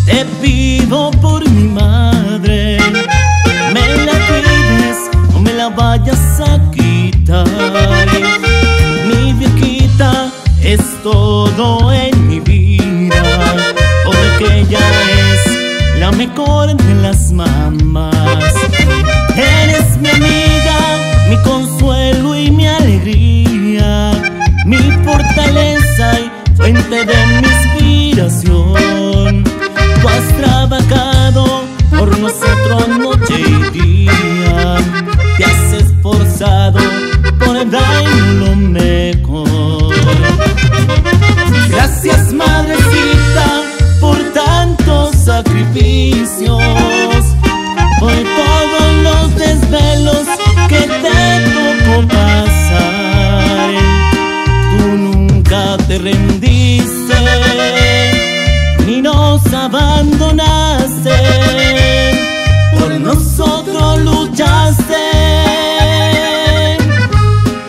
Te pido por mi madre, me la cuides, no me la vayas a quitar. Mi viejita es todo en mi vida, porque ella es la mejor entre las mamás. Eres mi amiga, mi consuelo y mi alegría, mi fortaleza y fuente de mi inspiración. Tú has trabajado por nosotros noche y día, te has esforzado por darnos lo mejor. Gracias, madrecita, por tantos sacrificios, por todos los desvelos que te tocó pasar. Tú nunca te rendiste ni nos abandonaste, por nosotros luchaste,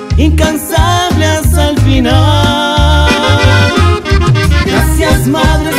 incansable hasta el final. Gracias, madre.